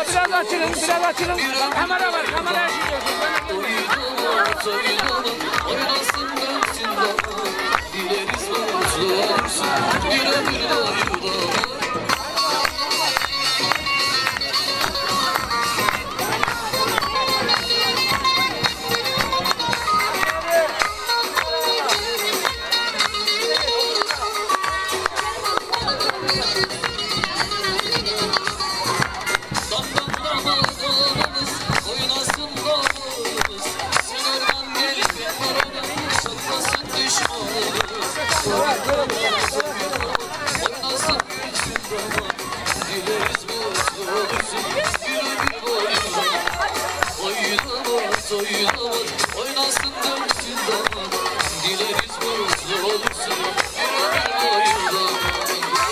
biraz açılın, biraz açılın. Kamera var, kameraya gidiyorsun. Oynasın dönsün dağlar, dileriz mutlu olsun, bir ömür boyu dağlar. Oynasın dönsün dağlar, dileriz mutlu olursun, bir ömür boyu dağlar.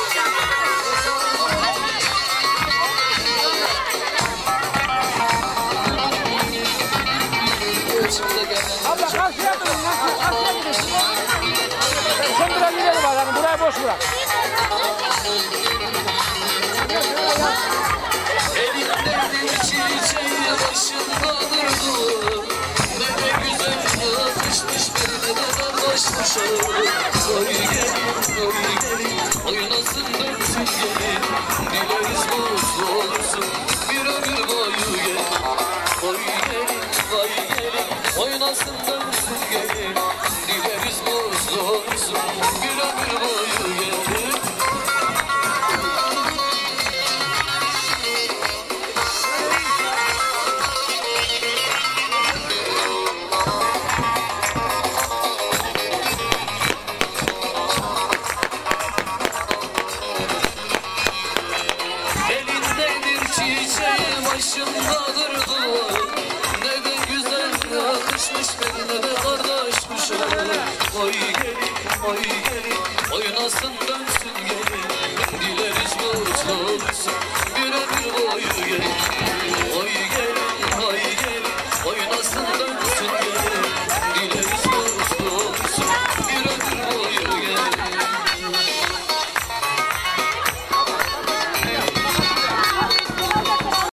Abla karşıya durun, karşıya gidin. Sen biraz ileri var, yani burayı boş bırak. Elimlerin çiçeği başında durdu. Ne de güzel yakışmış birine de darlaşmış olur. Oy gelin, oynasın dönsün gelin, dileriz mutlu olur.